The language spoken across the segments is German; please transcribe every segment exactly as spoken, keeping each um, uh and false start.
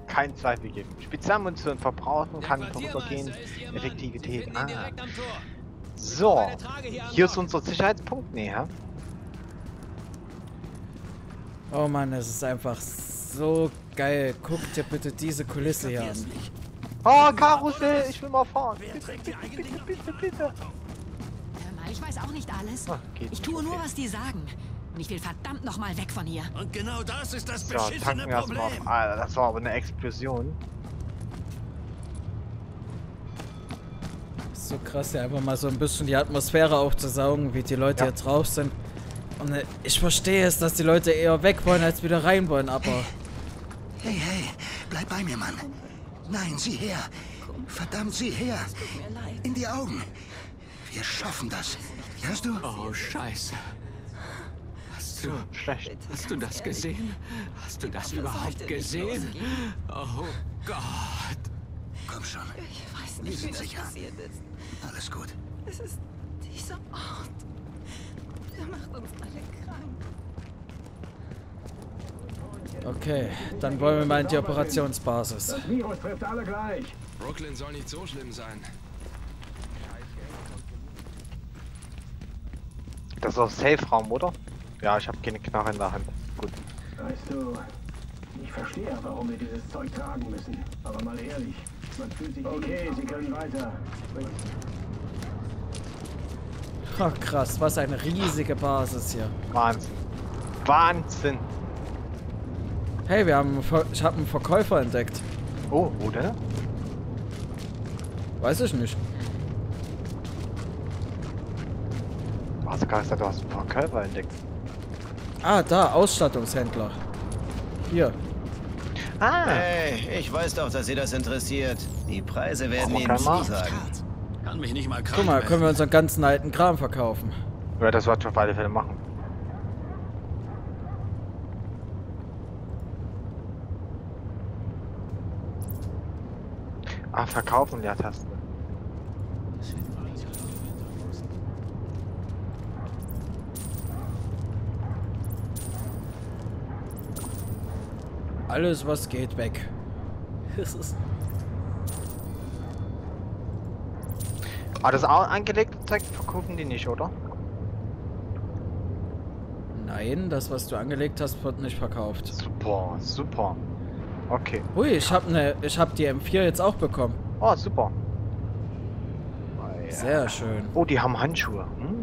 keinen Zweifel geben. Spezialmunition verbrauchen kann vorübergehend Effektivität. Ah. So, hier ist unser Sicherheitspunkt näher. Oh Mann, es ist einfach so geil. Guck dir bitte diese Kulisse hier an. Oh, Karussell, ich will mal fahren. Bitte, bitte, bitte, bitte, bitte. Hör mal, ich weiß auch nicht alles. Ah, geht ich tue nicht, nur, okay. was die sagen. Und ich will verdammt noch mal weg von hier. Und genau das ist das So, beschissene tanken wir erstmal Problem. auf. Alter, das war aber eine Explosion. So krass, ja, einfach mal so ein bisschen die Atmosphäre aufzusaugen, wie die Leute Ja. hier drauf sind. Und äh, ich verstehe es, dass die Leute eher weg wollen, als wieder rein wollen, aber... Hey, hey, bleib bei mir, Mann. Nein, sieh her. Verdammt, sieh her. In die Augen. Wir schaffen das. Hörst du? Oh, Scheiße. Hast du, Schlecht. hast du das gesehen? Hast du das überhaupt gesehen? Oh Gott. Komm schon. Ich weiß Wir nicht, wie sind das sicher. passiert ist. Alles gut. Es ist dieser Ort. Der macht uns alle krank. Okay, dann wollen wir mal in die Operationsbasis. Das Virus trifft alle gleich. Brooklyn soll nicht so schlimm sein. Das ist auch Safe-Raum, oder? Ja, ich habe keine Knarre in der Hand. Gut. Weißt du, ich verstehe, warum wir dieses Zeug tragen müssen. Aber mal ehrlich, man fühlt sich... Okay, Sie können weiter. Oh, krass, was eine riesige Basis hier. Wahnsinn. Wahnsinn. Hey, wir haben einen Ver ich habe einen Verkäufer entdeckt. Oh, wo denn? Weiß ich nicht. Was kannst du, du hast ein paar Körper entdeckt. Ah, da, Ausstattungshändler. Hier. Ah, Hey, ich weiß doch, dass Sie das interessiert. Die Preise werden Aber Ihnen kann man- zusagen. Kann mich nicht mal krank Guck mal, können wir melden. unseren ganzen alten Kram verkaufen. ja, das wird schon auf alle Fälle machen. Ah, verkaufen, Leertaste. Alles, was geht, weg. Das ist Ah, das auch angelegte Zeug verkaufen die nicht, oder? Nein, das, was du angelegt hast, wird nicht verkauft. Super, super. Okay. Hui, ich habe ne, ich habe die M vier jetzt auch bekommen. Oh, super. Oh, ja. Sehr schön. Oh, die haben Handschuhe. Hm.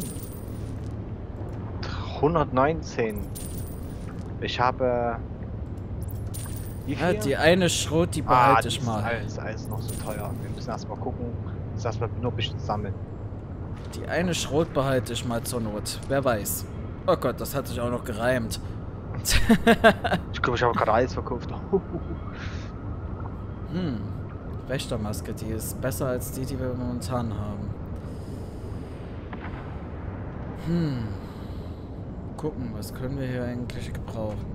hundertneunzehn. Ich habe... Wie viel? Ja, die eine Schrot, die ah, behalte das ich ist mal. alles, alles noch so teuer. Wir müssen erstmal gucken, dass erstmal nur ein bisschen sammeln. Die eine Schrot behalte ich mal zur Not. Wer weiß. Oh Gott, das hat sich auch noch gereimt. Ich glaube, ich habe gerade alles verkauft. Hm. Wächtermaske, die ist besser als die, die wir momentan haben. Hm. Gucken, was können wir hier eigentlich gebrauchen?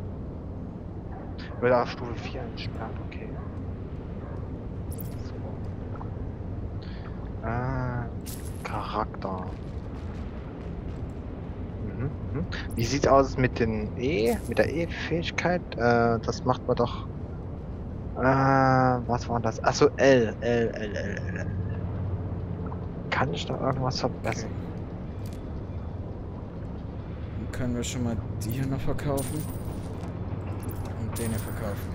Wird auf Stufe vier entsperrt, okay. So. Ah, Charakter. Mhm, mhm. Wie sieht's aus mit den E, mit der E-Fähigkeit? Äh, das macht man doch. Äh, was war das? Achso, L, L, L, L, L. Kann ich da irgendwas verbessern? Dann können wir schon mal die hier noch verkaufen. Und den hier verkaufen.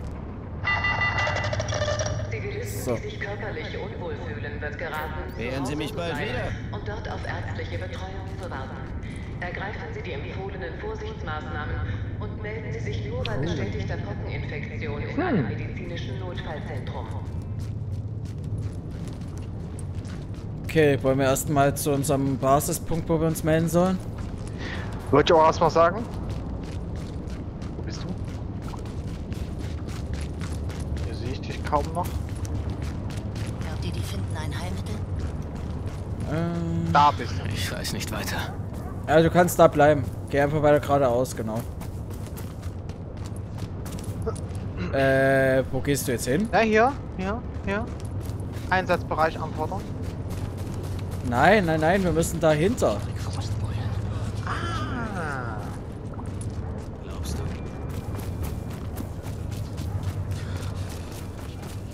So. sich körperlich unwohl fühlen, wird geraten, Wären Sie mich bald wieder? und dort auf ärztliche Betreuung zu warten. Ergreifen Sie die empfohlenen Vorsichtsmaßnahmen und melden Sie sich nur bei bestätigter Pockeninfektion in einem medizinischen Notfallzentrum. Okay, wollen wir erstmal zu unserem Basispunkt, wo wir uns melden sollen? Wollte ich auch erstmal sagen? Wo bist du? Hier sehe ich dich kaum noch. Glaubt ihr, die finden ein Heilmittel? Ähm, Da bist du. Ich weiß nicht weiter. ja, du kannst da bleiben. Geh einfach weiter geradeaus, genau. Äh, wo gehst du jetzt hin? Ja, hier, hier, hier. Einsatzbereich anfordern. Nein, nein, nein, wir müssen dahinter. Ah. Glaubst du?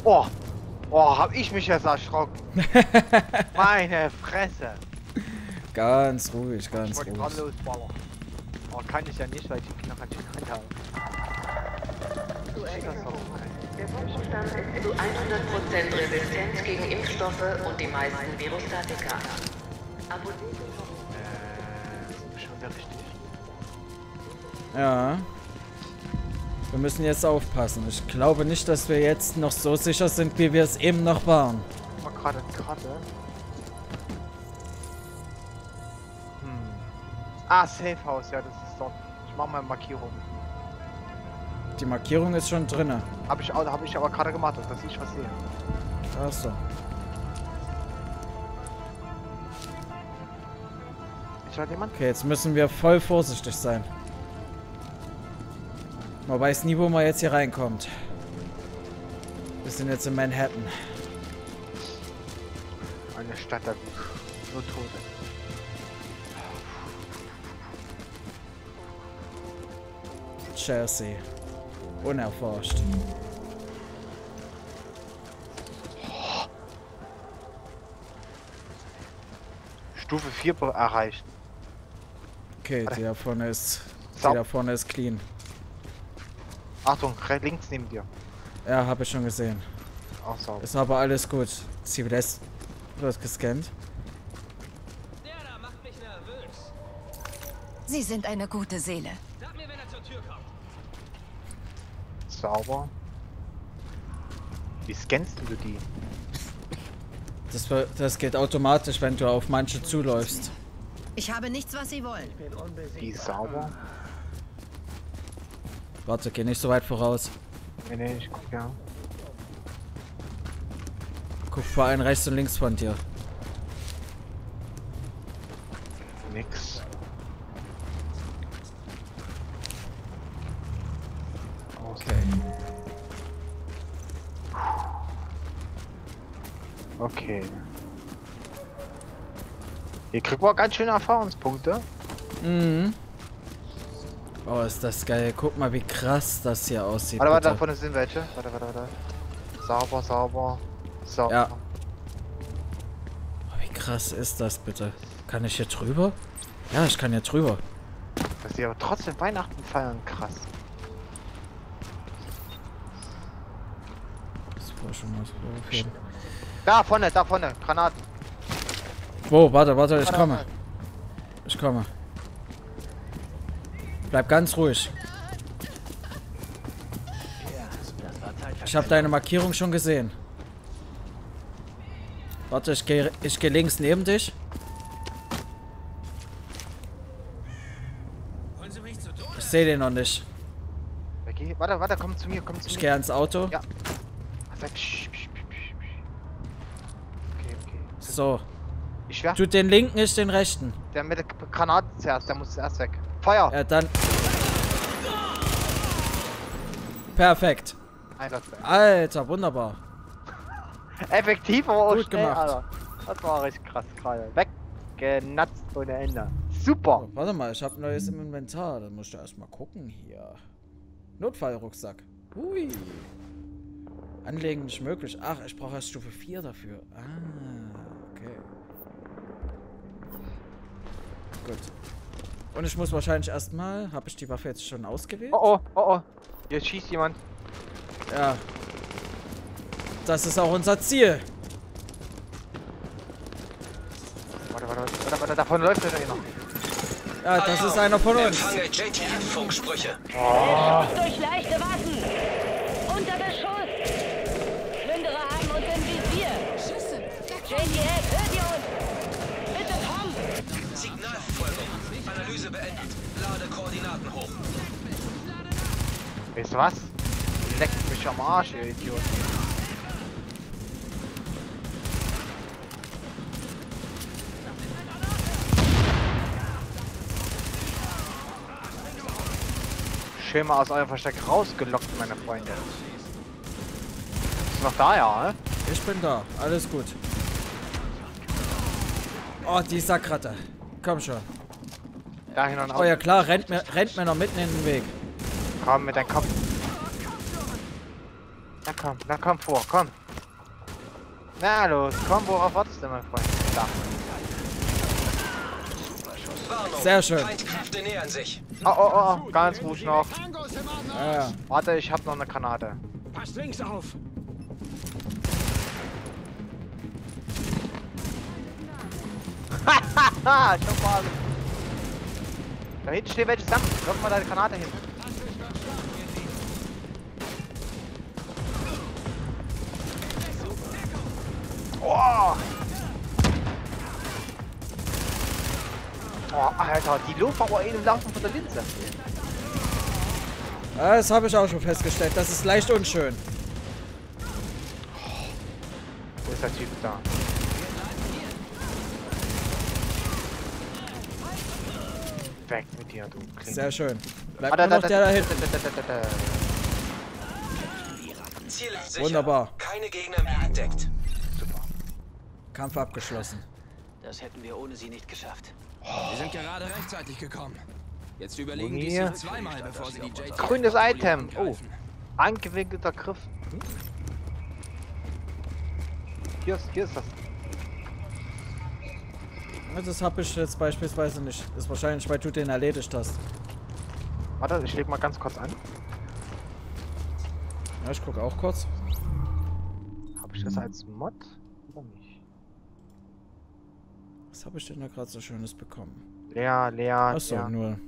Oh, oh, hab ich mich jetzt erschrocken. Meine Fresse. Ganz ruhig, ganz Ich wollte ruhig. gerade losballern. Oh, kann ich ja nicht, weil ich die Knarre nicht in der Hand habe. Der Wochenstand ist zu hundert Prozent resistent gegen Impfstoffe und die meisten Virustatika. Apotheken. Äh, ist schon wieder richtig. Ja. Wir müssen jetzt aufpassen. Ich glaube nicht, dass wir jetzt noch so sicher sind, wie wir es eben noch waren. Mal gerade Karte. Hm. Ah, Safe House, ja, das ist dort. Ich mach mal Markierung. Die Markierung ist schon drinne. Hab ich, hab ich aber gerade gemacht, dass ich was sehe. Achso. Ist da jemand? Okay, jetzt müssen wir voll vorsichtig sein. Man weiß nie, wo man jetzt hier reinkommt. Wir sind jetzt in Manhattan. Eine Stadt der nur Tote. Chelsea. Unerforscht. Stufe vier erreicht. Okay, die da vorne ist. Die Sau. da vorne ist clean. Achtung, rechts links neben dir. Ja, habe ich schon gesehen. Auch sauber. Ist aber alles gut. Sie lässt. Wird gescannt. Der da macht mich nervös. Sie sind eine gute Seele. Sag mir, wenn er zur Tür kommt. Sauber. Wie scannst du die? Das, wird- das geht automatisch, wenn du auf manche zuläufst. Ich habe nichts, was Sie wollen. Die sauber? Warte, geh nicht so weit voraus. Nee, nee, ich guck ja. Guck vor allem rechts und links von dir. Nix. Okay. Okay. Hier kriegt man ganz schöne Erfahrungspunkte. Mhm. Oh, ist das geil. Guck mal, wie krass das hier aussieht. Warte, warte, da bitte. vorne sind welche. Warte, warte, warte. Sauber, sauber. Sauber. Ja. Oh, wie krass ist das bitte? Kann ich hier drüber? Ja, ich kann hier drüber. Dass sie aber trotzdem Weihnachten feiern, krass. Das war schon mal so aufheben. Da vorne, da vorne, Granaten. Wo, warte, warte, ich Warte, komme. warte. Ich komme. Bleib ganz ruhig. Ich habe deine Markierung schon gesehen. Warte, ich gehe ich geh links neben dich. Ich sehe den noch nicht. Okay, warte, warte, komm zu mir, komm zu Ich mir. gehe ans Auto. Ja. Sag, psch, psch, psch, psch, psch. Okay, okay. So. Ich werf Tu den linken, ich den rechten. der mit der Granate zuerst, der muss zuerst weg. Feuer! Ja, dann. Perfekt. Einsatz. Alter, wunderbar. Effektiv, aber auch Gut schnell, gemacht. Alter. Das war richtig krass gerade. Weggenatzt ohne Ende. Super! Oh, warte mal, ich habe neues im Inventar. Dann musst du erstmal gucken hier. Notfallrucksack. Hui. Anlegen nicht möglich. Ach, ich brauche erst Stufe vier dafür. Ah, okay. Gut. Und ich muss wahrscheinlich erstmal. Habe ich die Waffe jetzt schon ausgewählt? Oh oh, oh oh. Hier schießt jemand. Ja. Das ist auch unser Ziel. Warte, warte, warte, warte, davon läuft der noch. Ja, das ist einer von uns. Empfange J T F-Funksprüche. Durch leichte Waffen! Unter Beschuss! Plünderer haben uns im Visier! Schüsse! J T F, hört ihr uns? Bitte komm! Signalverfolgung. Analyse beendet. Lade Koordinaten hoch. Weißt du was? Leckt mich am Arsch, ihr Idiot. Schön mal aus eurem Versteck rausgelockt, meine Freunde. Ist noch da, ja, ne? Ich bin da. Alles gut. Oh, die Sackratte. Komm schon. Dahin und Oh ja klar, rennt mir, rennt mir noch mitten in den Weg. Komm mit deinem Kopf. Na komm, na komm vor, komm. Na los, komm, worauf wartest du, mein Freund? Da. Sehr schön. Feindkräfte nähern sich. Oh, oh, oh, ganz ruhig noch. Ja, ja. Warte, ich hab noch eine Granate. Passt links auf. Haha, schau mal. Da hinten stehen welche zusammen. Wirf mal deine Granate hin. Oh. Oh, Alter, die laufen aber eh im Laufen von der Linse. Ja, das habe ich auch schon festgestellt. Das ist leicht unschön. Wo ist der Typ da? Weg mit dir, du Klingel. Sehr schön. Bleibt Ah, da, nur noch da, der da, da hinten. da, da, da, da. Ziel ist sicher. Wunderbar. Keine Gegner mehr entdeckt. Super. Kampf abgeschlossen. Das hätten wir ohne sie nicht geschafft. Wir sind gerade rechtzeitig gekommen. Jetzt überlegen die Hier. sich zweimal, bevor sie die J T Grünes Item. Oh. angreifen. Angewinkelter Griff. Hm? Hier ist, hier ist das. Das habe ich jetzt beispielsweise nicht. Das ist wahrscheinlich, weil du den erledigt hast. Warte, ich leg mal ganz kurz an. Ja, ich gucke auch kurz. Habe ich das als Mod oder nicht? Was habe ich denn da gerade so Schönes bekommen? Leer, leer, Achso, leer. nur.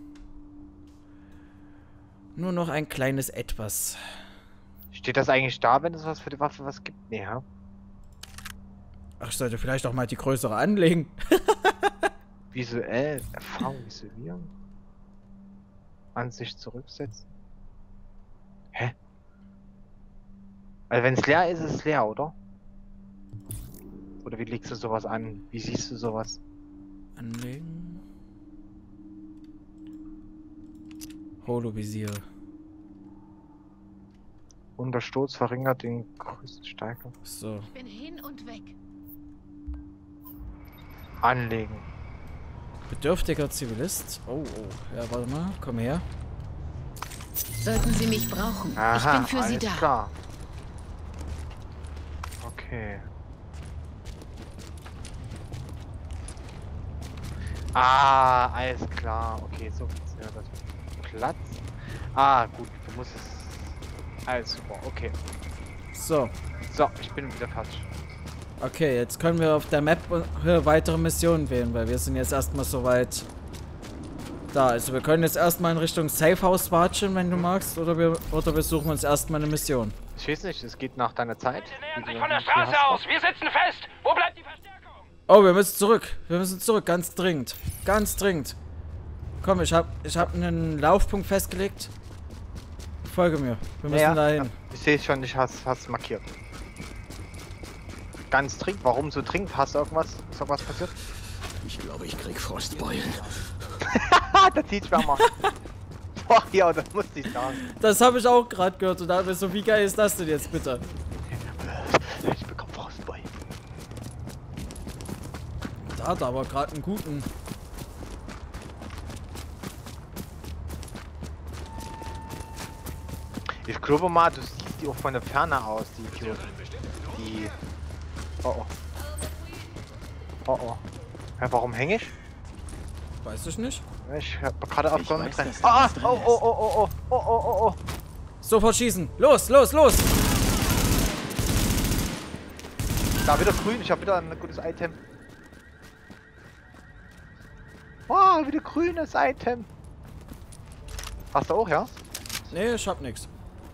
Nur noch ein kleines Etwas. Steht das eigentlich da, wenn es was für die Waffe was gibt? Nee, ja. Ach, ich sollte vielleicht auch mal die größere anlegen. Visuell, Erfahrung visualisieren. Ansicht zurücksetzen. Hä? Also wenn es leer ist, ist es leer, oder? Oder wie legst du sowas an? Wie siehst du sowas? Anlegen. Holovisier. Untersturz verringert den Größensteiger. So. Ich bin hin und weg. Anlegen. Bedürftiger Zivilist. Oh, oh. Ja, warte mal. Komm her. Sollten Sie mich brauchen, Aha, ich bin für Sie alles da. klar. Okay. Ah, alles klar. Okay, so funktioniert das. Platz. Ah, gut, du musst es. Alles super, okay. So. So, ich bin wieder fertig. Okay, jetzt können wir auf der Map äh, weitere Missionen wählen, weil wir sind jetzt erstmal soweit da. Also wir können jetzt erstmal in Richtung Safehouse watschen, wenn du magst, oder wir, oder wir suchen uns erstmal eine Mission. Ich weiß nicht, es geht nach deiner Zeit. Sie nähern sich von der Straße aus. Wir sitzen fest. Wo bleibt die Verstärkung? Oh, wir müssen zurück. Wir müssen zurück, ganz dringend. Ganz dringend. Komm, ich hab, ich hab einen Laufpunkt festgelegt. Folge mir. Wir müssen ja, dahin. Ja, ich sehe schon, ich hast es markiert. Ganz dringend. Warum so dringend? Hast du irgendwas? Ist irgendwas passiert? Ich glaube, ich krieg Frostbeulen. Da zieht schwer mal. Boah, ja, das musste ich sagen. Das habe ich auch gerade gehört und da habe ich so, wie geil ist das denn jetzt bitte? Ich bekomme Frostbeulen. Da hat er aber gerade einen guten. Ich glaube mal, du siehst die auch von der Ferne aus, die Idioten. Die. Oh oh. Oh oh. Ja, warum hänge ich? Weiß ich nicht. Ich hab gerade auf Ich Sonne weiß, drin. dass da Ah, was drin oh oh ist. oh oh oh oh oh oh oh. Sofort schießen. Los, los, los. Da wieder grün, ich habe wieder ein gutes Item. Wow, wieder grünes Item. Hast du auch, ja? Nee, ich hab nix.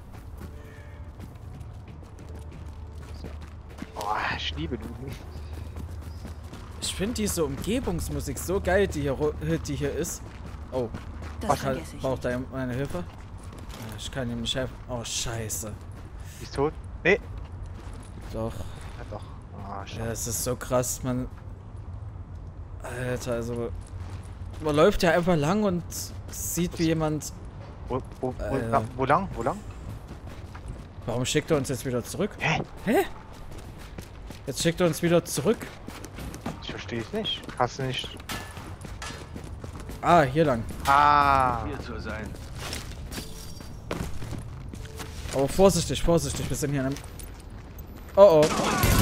Oh, ich liebe Luden. Ich finde diese Umgebungsmusik so geil, die hier, ru- die hier ist. Oh, Das was vergesse ich. braucht er meine Hilfe? Ah, Ich kann ihm nicht helfen. Oh, scheiße. Die ist tot? Nee. Doch. Ja, doch. Ah, Ja, schade. es ist so krass, man. Alter, also. Man läuft ja einfach lang und sieht, wie jemand. Wo, wo, wo, Äh. na, wo lang? Wo lang? Warum schickt er uns jetzt wieder zurück? Hä? Hä? Jetzt schickt er uns wieder zurück. Ich verstehe es nicht. Hast du nicht. Ah, hier lang. Ah. Hier zu sein. Aber vorsichtig, vorsichtig, wir sind hier in einem... Oh oh.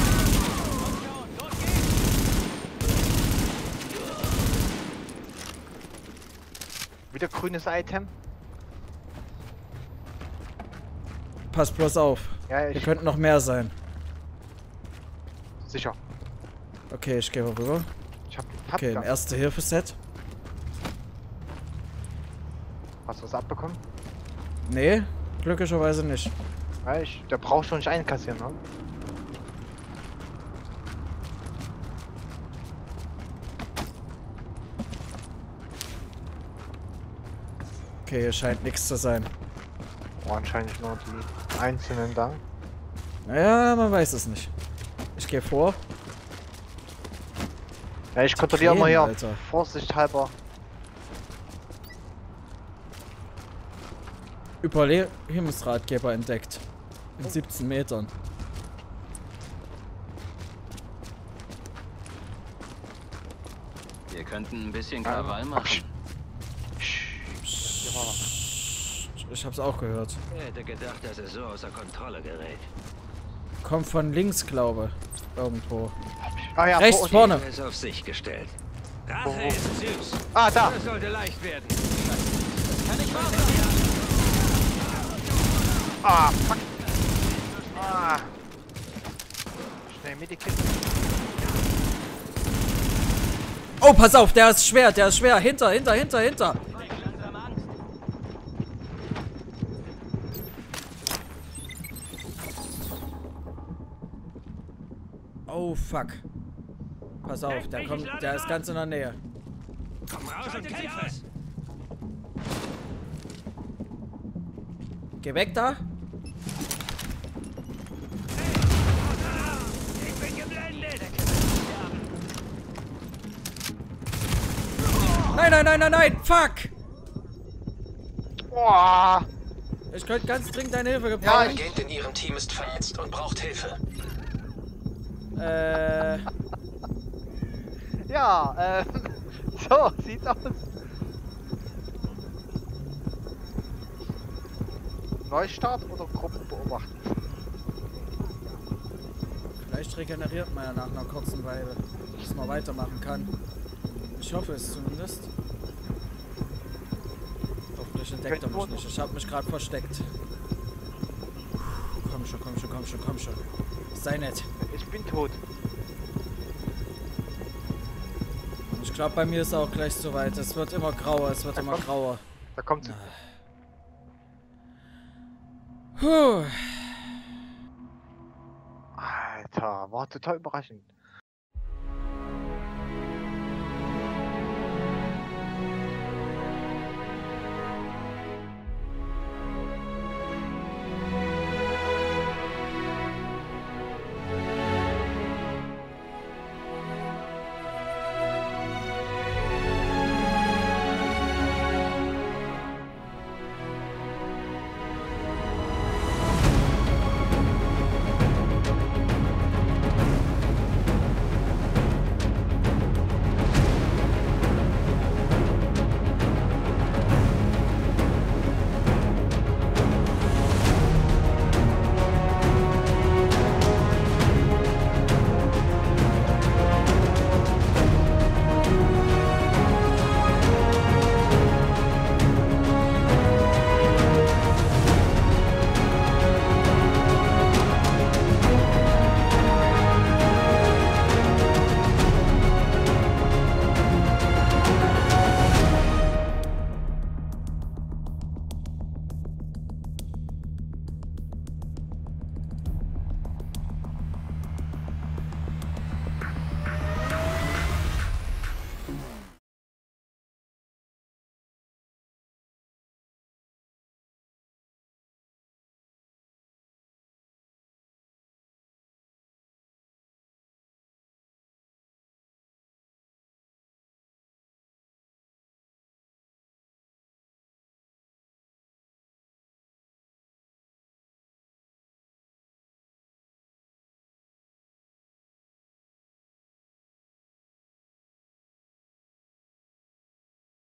Wieder grünes Item. Pass bloß auf. Ja, Hier ich... könnten noch mehr sein. Sicher. Okay, ich gehe mal rüber. Ich hab... Okay, ein Erste-Hilfe-Set. Hast du was abbekommen? Nee, glücklicherweise nicht. Ja, ich, der braucht schon nicht einkassieren, ne? Okay, hier scheint nichts zu sein. Oh, anscheinend nur die einzelnen da. Naja, man weiß es nicht. Ich gehe vor. Ja, ich kontrolliere mal hier. Alter. Vorsichtshalber. Überlebensratgeber entdeckt. In siebzehn Metern. Wir könnten ein bisschen Krawall machen. Ich hab's auch gehört. Wer hätte gedacht, dass es so außer Kontrolle gerät? Kommt von links, glaube irgendwo. Ah, ja, rechts vor vorne. Er ist auf sich gestellt. Rache Oh. ist süß. Ah, da! Das sollte leicht werden. Kann ich wahr sein? Ah, fuck! Ah! Schnell Medikit. Oh, pass auf, der ist schwer, der ist schwer. Hinter, hinter, hinter, hinter. Oh, fuck. Pass auf, der kommt, der ist ganz in der Nähe. Komm raus und kämpf es. Geh weg da. Ich bin geblendet. Nein, nein, nein, nein, nein. Fuck. Boah! Ich könnte ganz dringend deine Hilfe Der gebrauchen. Agent in Ihrem Team ist verletzt und braucht Hilfe. Äh, Ja, ähm. So, sieht's aus. Neustart oder Gruppe beobachten? vielleicht regeneriert man ja nach einer kurzen Weile, dass man weitermachen kann. Ich hoffe es zumindest. Hoffentlich entdeckt er mich nicht. Ich habe mich gerade versteckt. Komm schon, komm schon, komm schon, komm schon. Sei nett. Ich bin tot. Ich glaube, bei mir ist auch gleich soweit. Es wird immer grauer, es wird Da immer kommt- grauer. Da kommt sie. Puh. Alter, war total überraschend.